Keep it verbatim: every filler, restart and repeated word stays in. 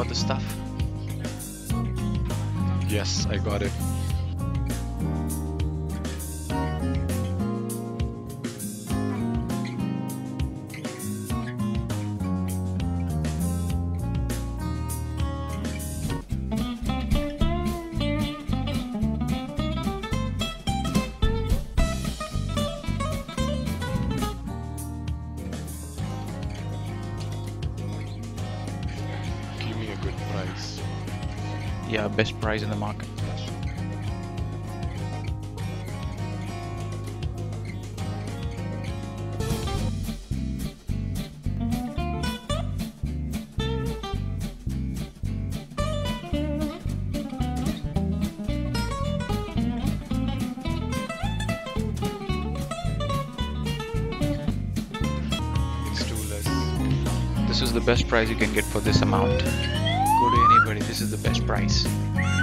got the stuff? Yes, I got it. Give me a good price. Yeah, best price in the market. It's too less. This is the best price you can get for this amount. Go to anybody, this is the best price.